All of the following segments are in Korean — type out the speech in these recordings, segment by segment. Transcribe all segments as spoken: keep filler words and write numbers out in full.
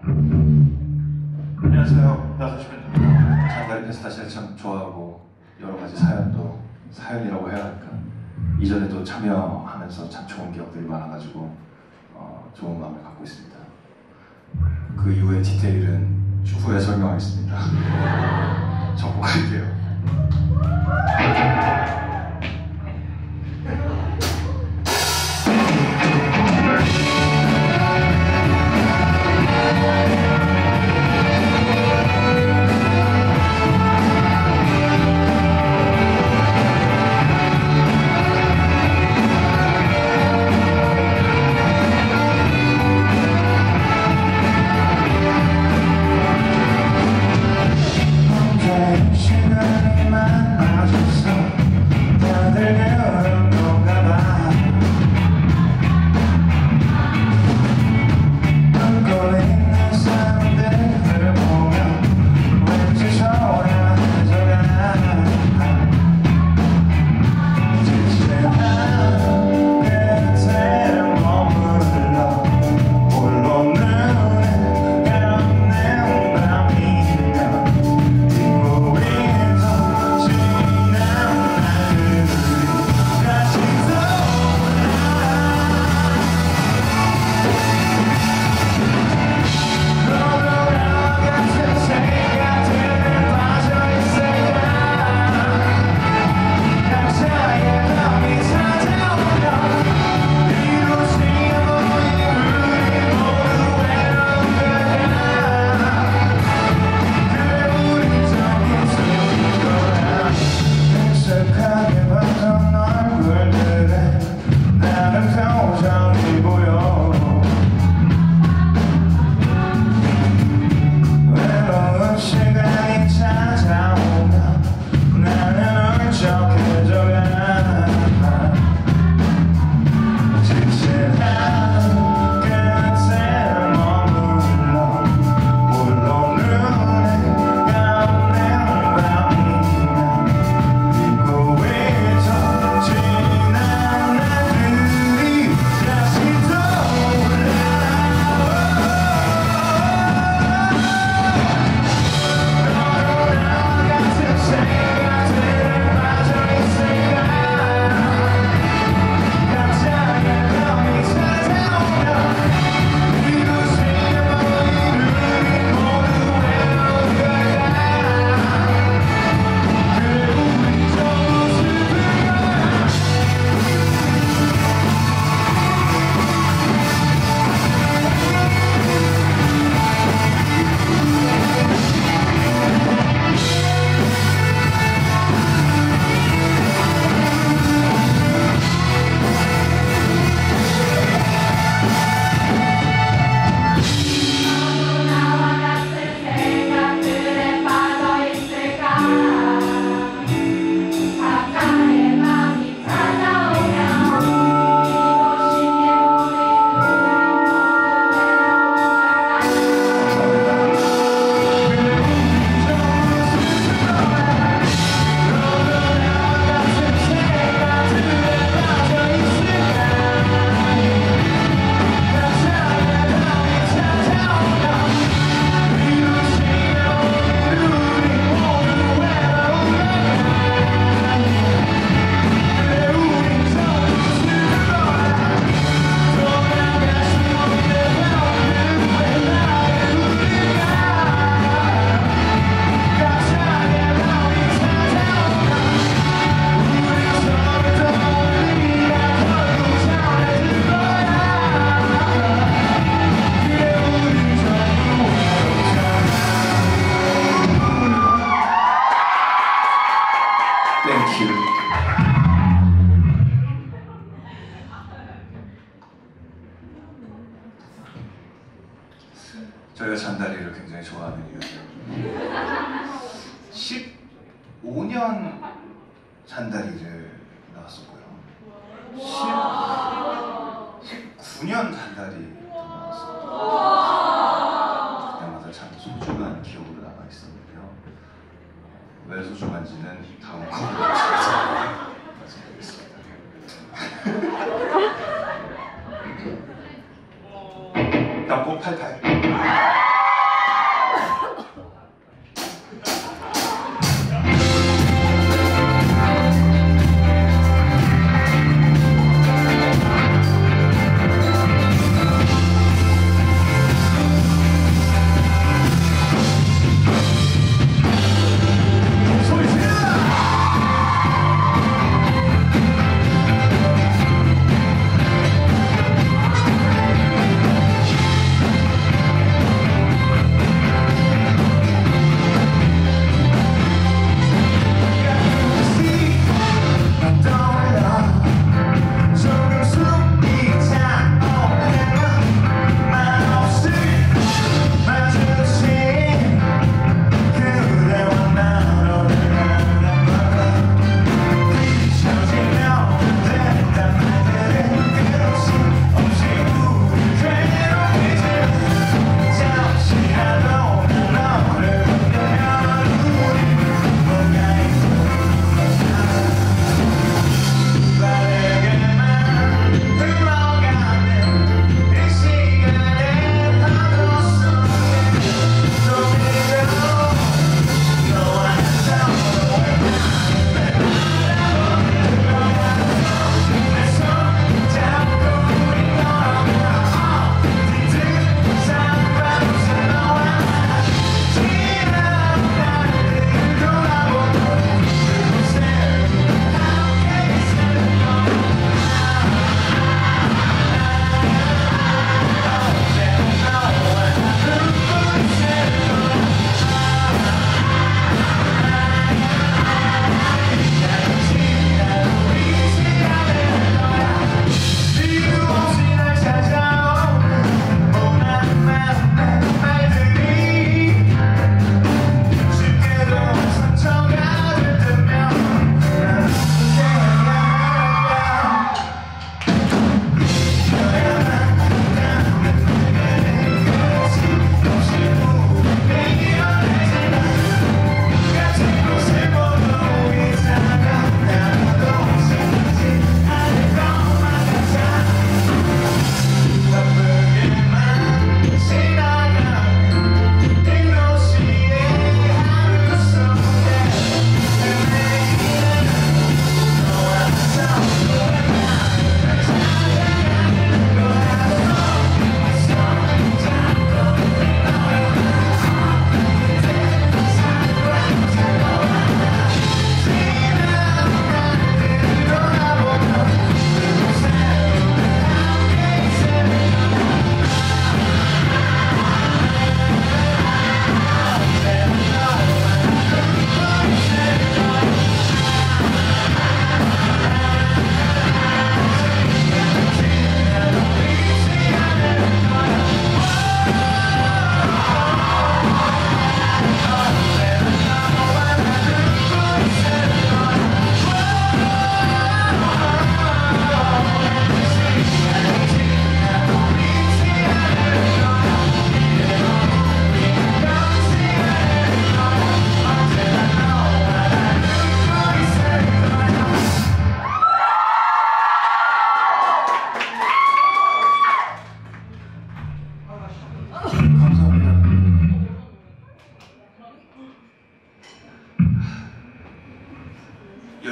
안녕하세요. 나서 시민입니다. 장가리 페스타시를 참 좋아하고 여러 가지 사연도 사연이라고 해야 할까? 이전에도 참여하면서 참 좋은 기억들이 많아가지고 어, 좋은 마음을 갖고 있습니다. 그 이후의 디테일은 추후에 설명하겠습니다. 정복할게요. 저희가 잔다리를 굉장히 좋아하는 이유는 십오 년 잔다리를 나왔었고요. 십구 년 잔다리도 나왔었고 그때마다 참 소중한 기억으로 남아있었는데요. 왜 소중한지는 다음 곡으로 말씀드리겠습니다. 납곡 팔팔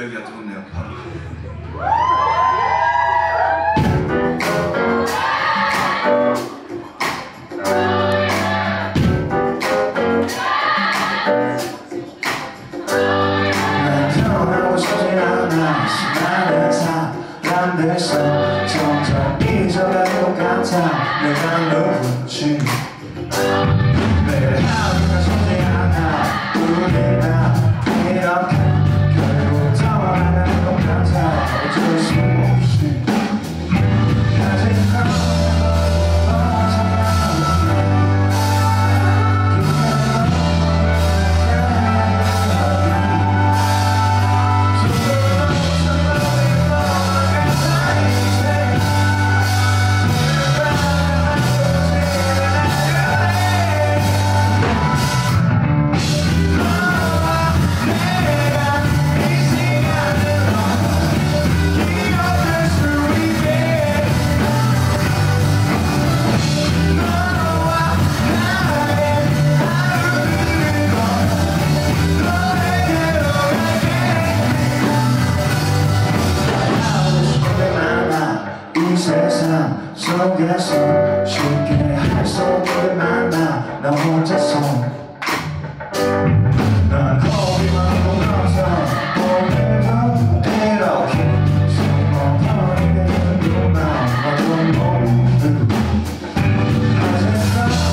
여기가 뜨겁네요. 바로. 사람들서 점점 잊어가는 것 같아. 내가 누군지 매일 하루가 쉽지 않아. 우리가 이렇게 결국 떠나가는 것 같아. 어쩔 수 없이 아직 세상 속에서 쉽게 할 수 없게 만나 나 혼자서 난 거리만 돌아서 오늘도 이렇게 숨어버리게 되는구나. 어떤 모습 아직도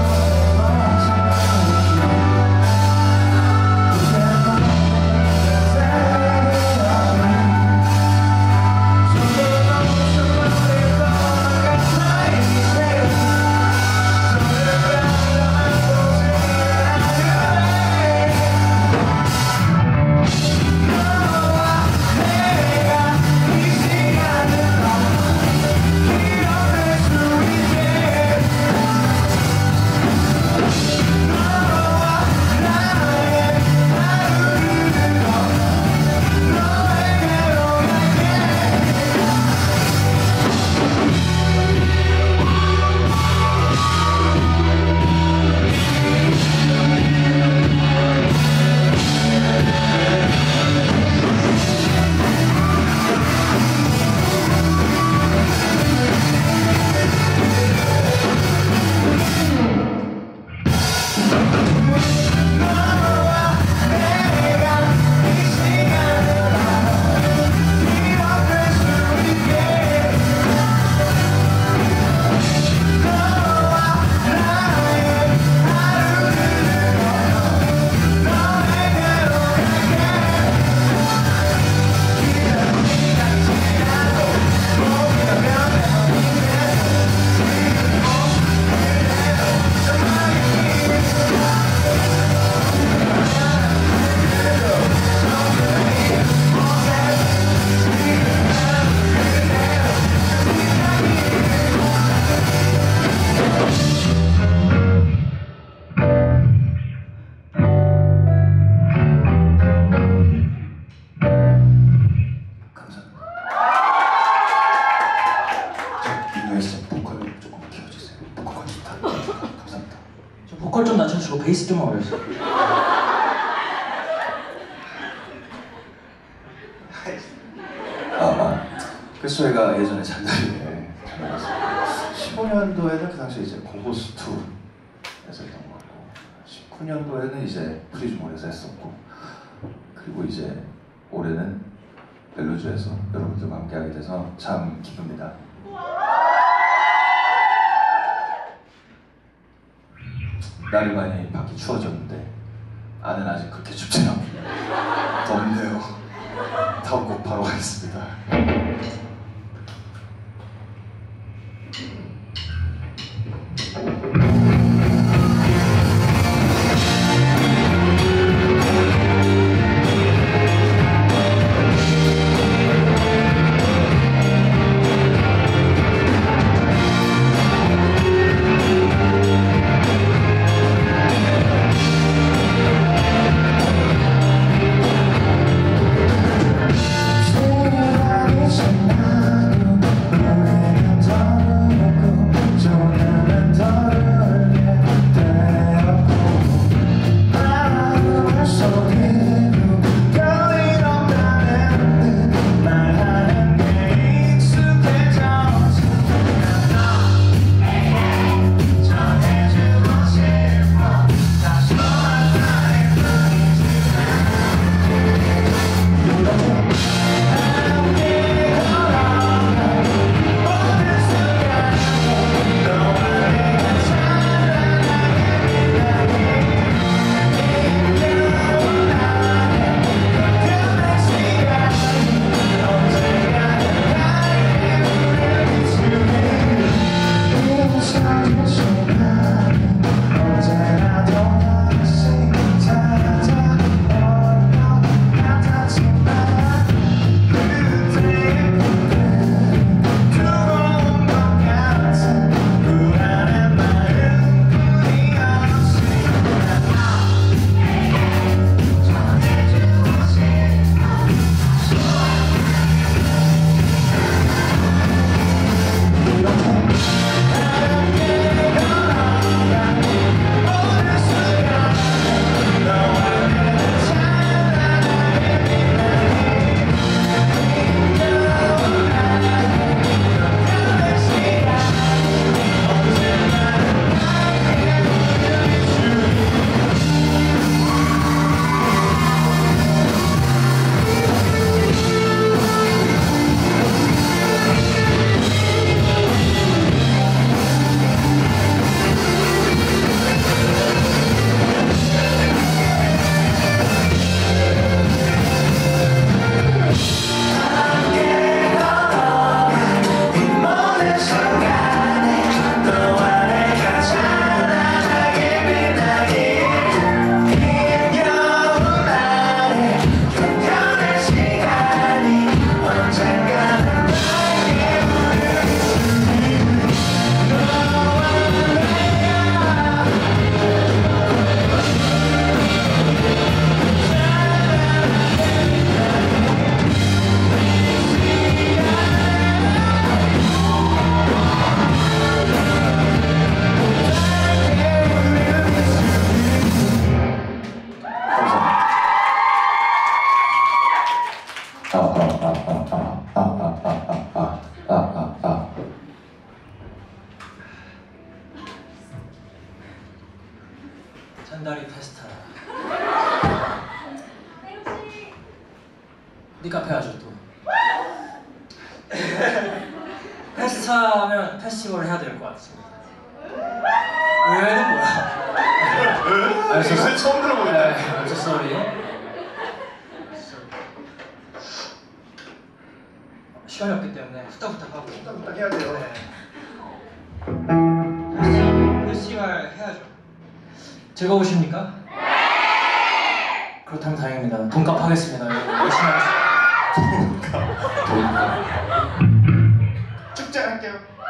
보컬 좀 낮춰주고 베이스 좀 올려주세요. 아, 아, 그래서 저희가 예전에 잔다리에 십오 년도에는 그 당시에 이제 고고스투에서 했던 거고, 십구 년도에는 이제 프리즈몰에서 했었고, 그리고 이제 올해는 멜로주에서 여러분들과 함께하게 돼서 참 기쁩니다. 날이 많이 밖이 추워졌는데 안은 아직 그렇게 춥지 않아요. 덥네요. 다음 곡 바로 가겠습니다. tonight 잔다리 페스타. 네 카페 하죠 또. 페스타 하면 페스티벌을 해야 될 것 같습니다. 의외는 뭐야? 왜? 이거 처음 들어보는데. I'm so sorry. 시간이 없기 때문에 후딱후딱 하고. 후딱후딱 해야 돼요. 네. 페스티벌 해야죠. 즐거우십니까? 네! 그렇다면 다행입니다. 돈값 하겠습니다. 여러분. 열심히 하겠습니다. 돈값. 돈값. 축제 할게요.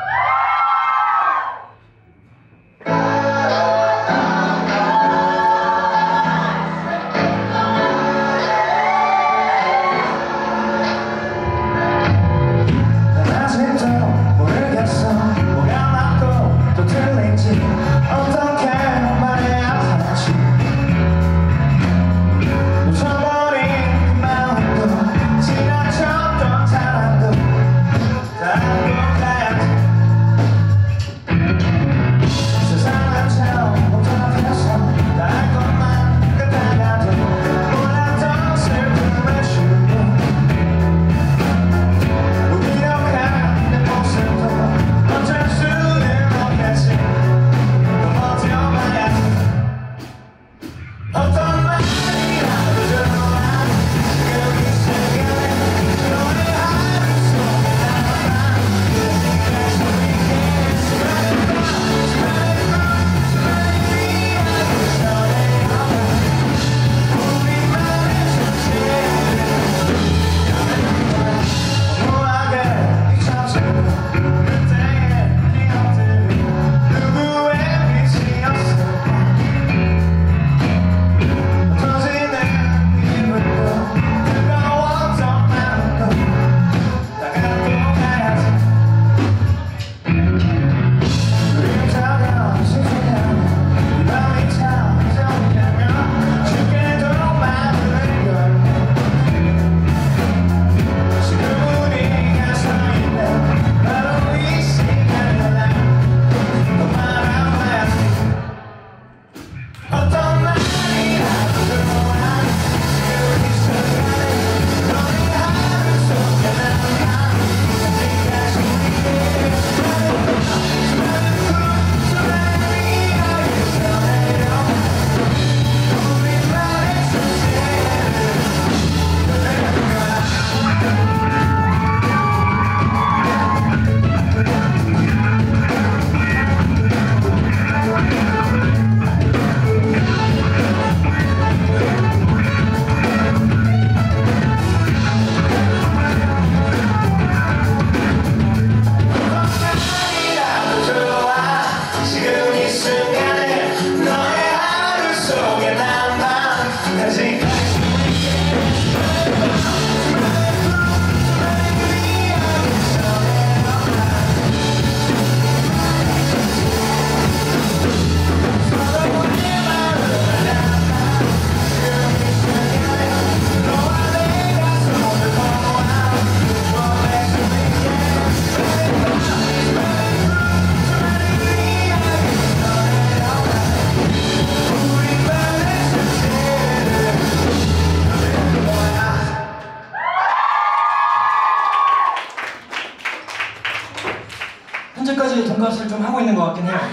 현재까지 돈값을 좀 하고 있는 것 같긴 해요.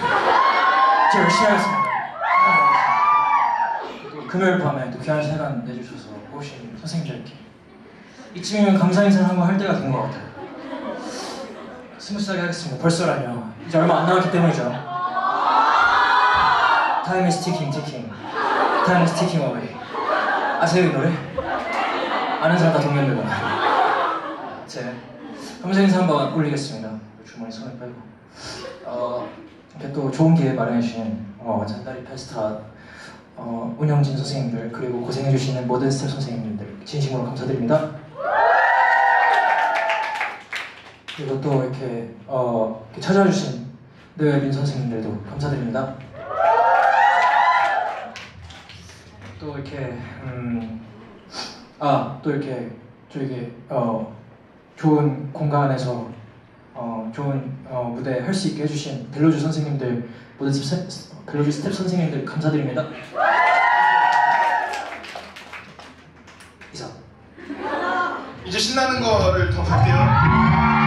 제가 열심히 하겠습니다. 또 금요일 밤에 또 귀한 시간 내주셔서 오신 선생님들께 이쯤이면 감사 인사를 한번 할 때가 된 것 같아요. 스무스하게 하겠습니다. 벌써라뇨. 이제 얼마 안 남았기 때문이죠. Time is ticking, ticking. Time is ticking away. 아세요 이 노래? 아는 사람 다 동명들구나. 제 감사 인사 한번 올리겠습니다. 주머니 손을 빼고 어, 이렇게 또 좋은 기회 마련해주신 어, 잔다리 페스타 어, 운영진 선생님들 그리고 고생해주시는 모든 스텝 선생님들 진심으로 감사드립니다. 그리고 또 이렇게, 어, 이렇게 찾아주신 느외빈 선생님들도 감사드립니다. 또 이렇게 음, 아, 또 이렇게 저에게 어, 좋은 공간에서 어, 좋은 어, 무대 할 수 있게 해주신 벨로주 선생님들 모든 스텝, 글로리 스텝 선생님들 감사드립니다. 이상. 이제 신나는 거를 더 갈게요.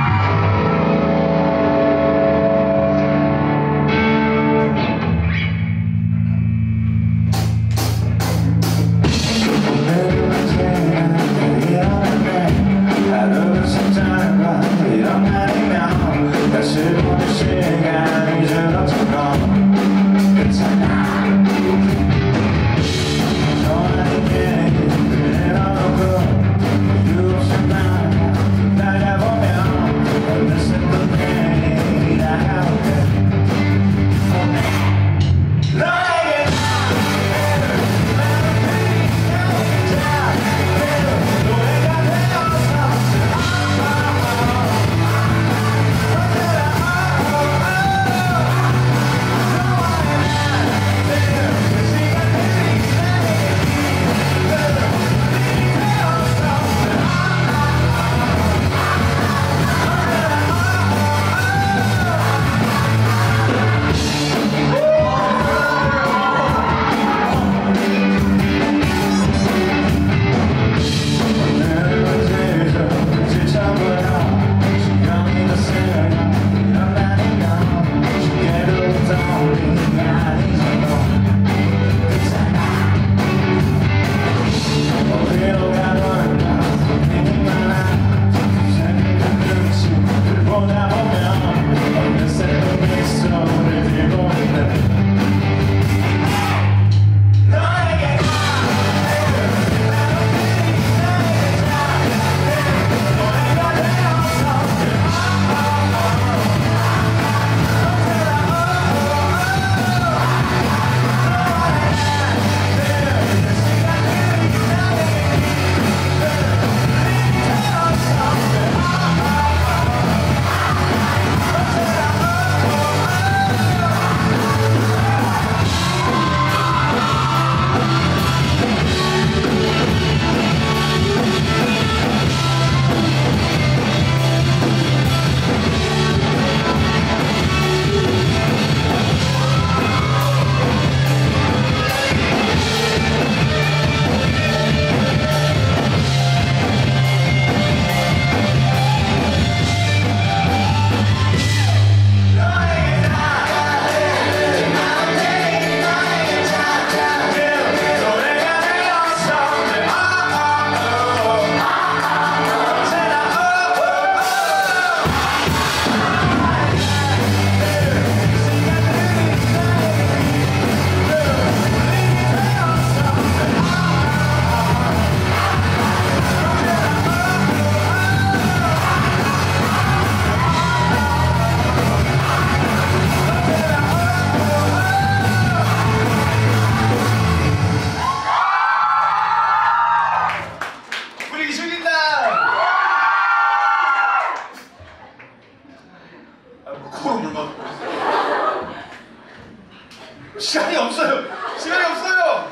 시간이 없어요. 시간이 없어요.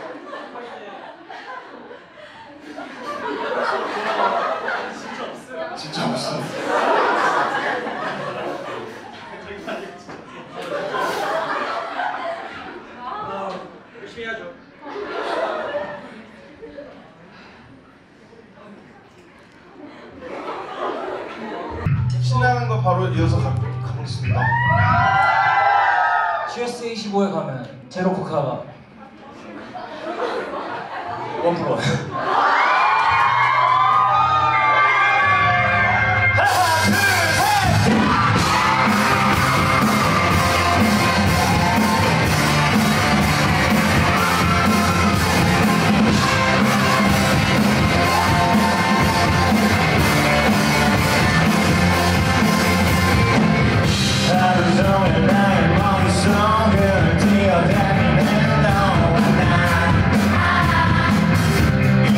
진짜 없어. 열심히 해야죠. 신나는 거 바로 이어서 가, 가보겠습니다. 씨에스 이십오에 가면 제로 코카가 원 퍼센트. 뛰어다니는 너와 나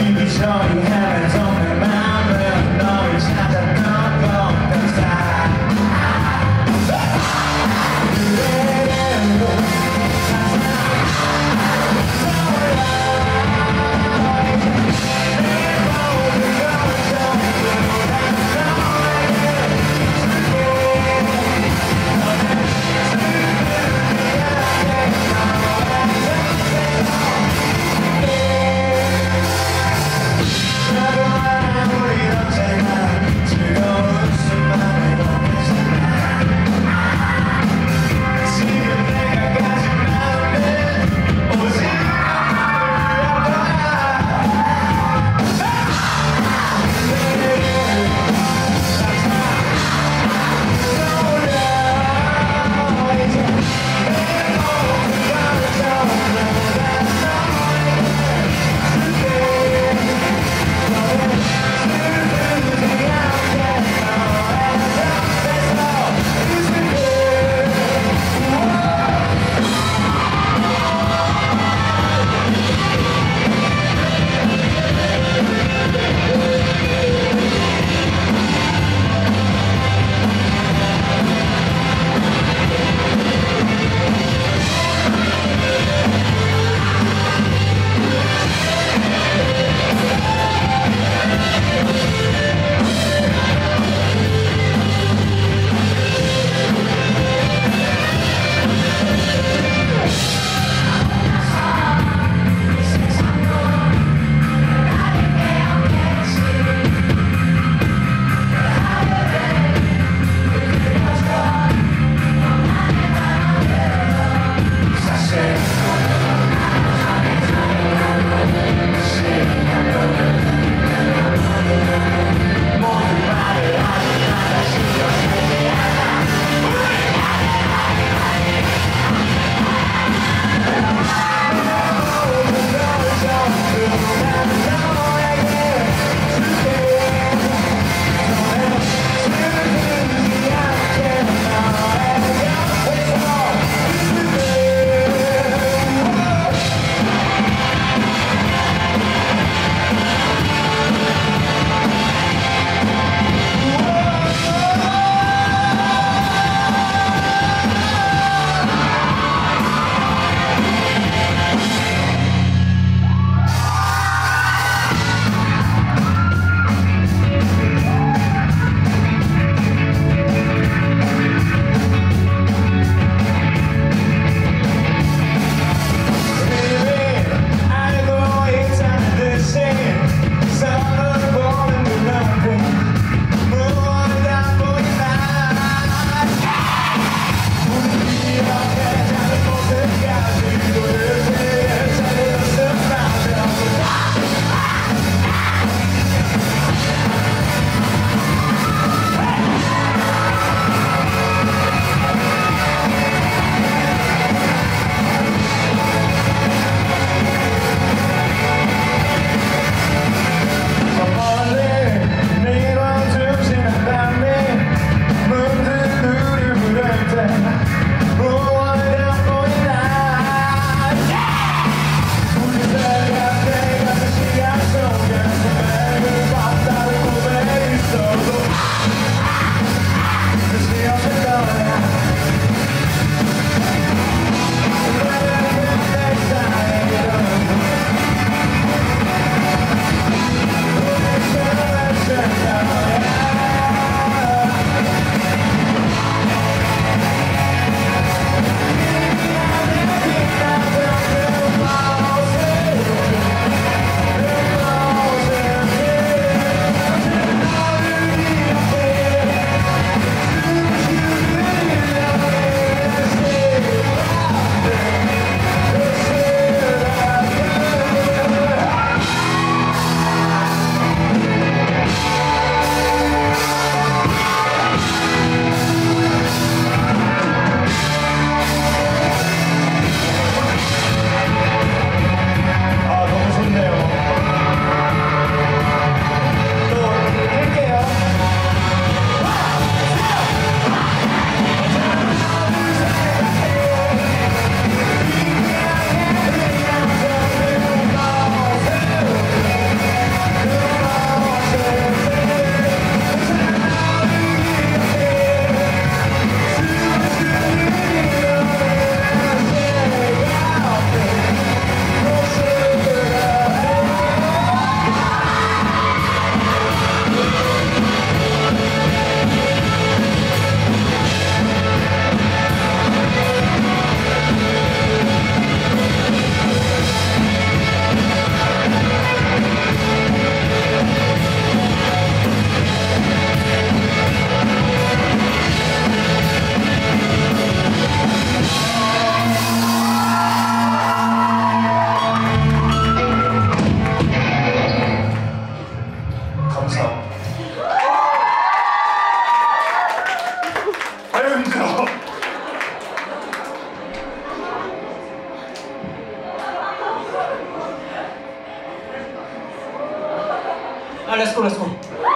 아, 렛츠고, 렛츠고.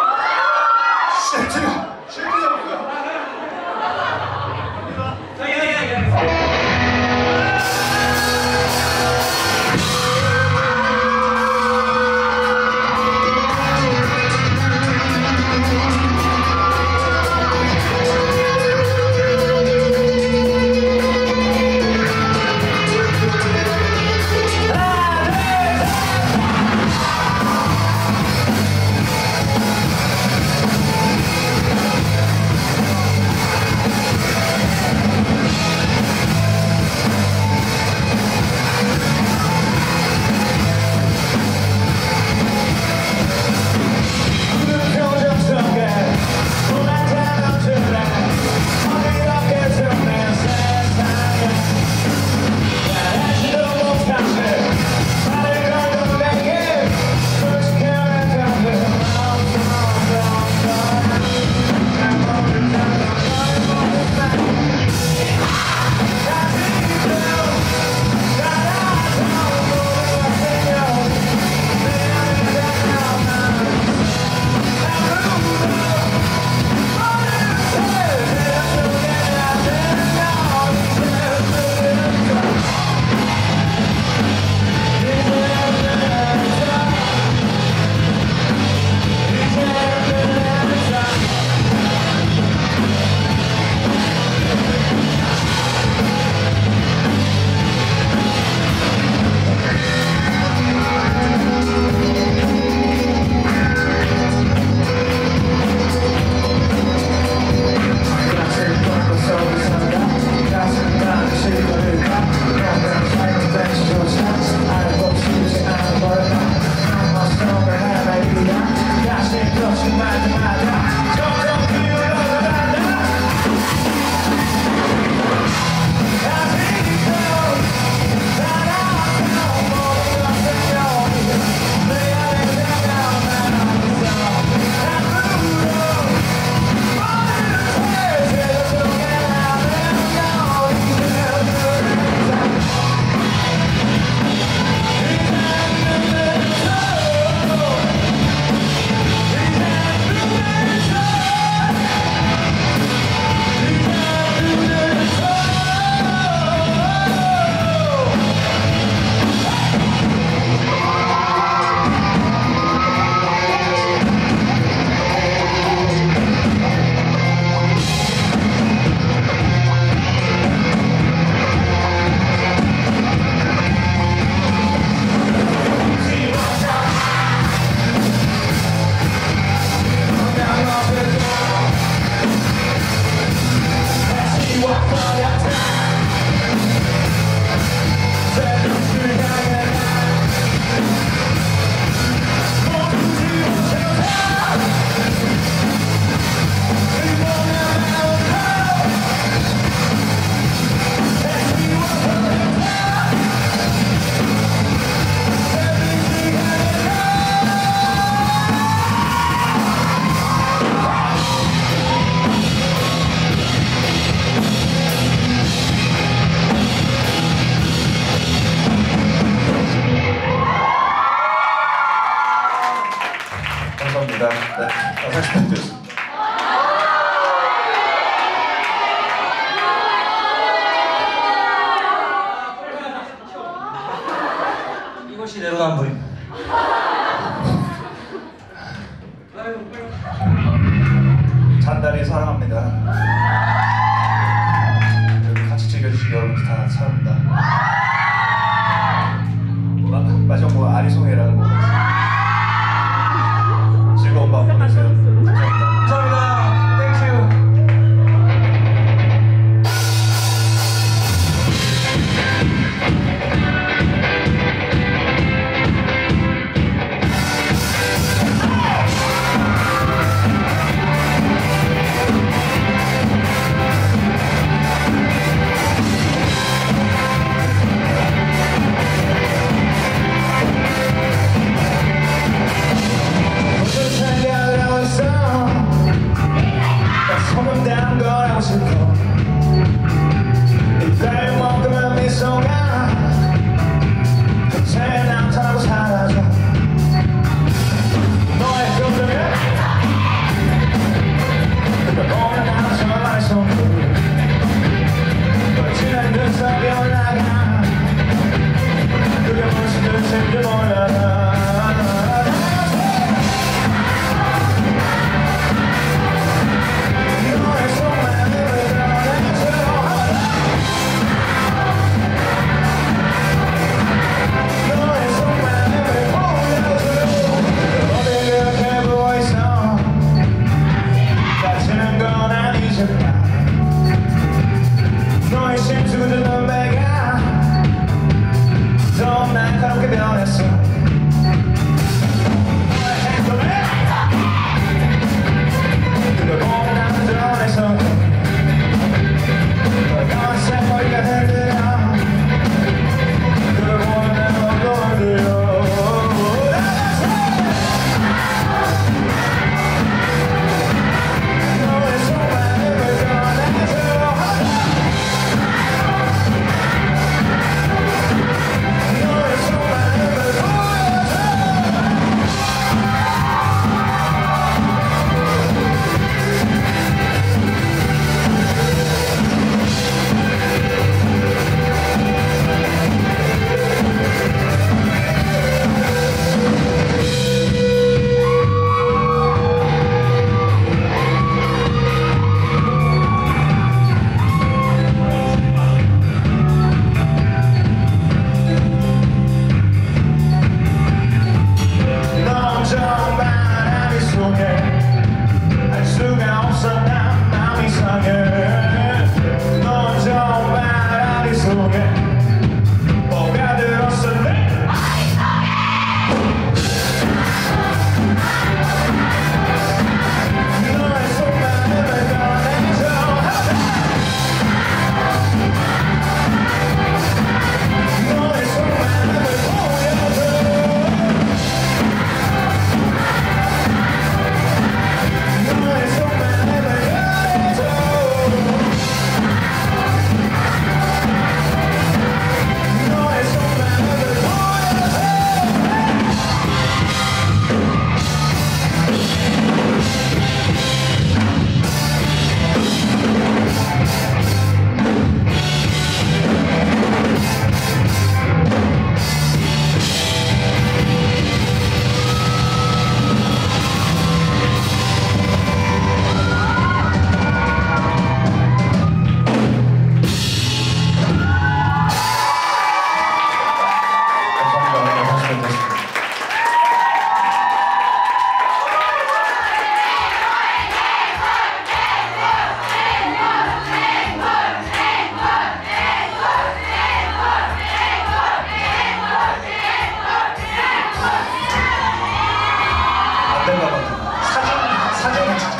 쉐트! 쉐트가 뭐야? 감사합니다. 네, 사십 분 됐습니다. 이것이 내로남불입니다. 잔다리 사랑합니다. 여러분 같이 즐겨주시기 여러분 다 사랑합니다. 마, 마지막 뭐 아리송해라는 거 즐거운 밤 보내세요. 감사합니다. 감사합니다. 땡큐. 전에서 그걸 보면 나는 전에서 너의 세월이가 흔들려 그걸 보면 나는 얼굴 흔들려 알 수가 없어 난 맘이 상해 넌 정말 아리 속에 뭐가 들었어 내 너의 속마음을 꺼내줘 너의 속마음을 보여줘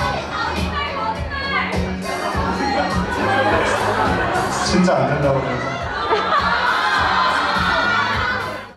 진짜 안 된다고 그래서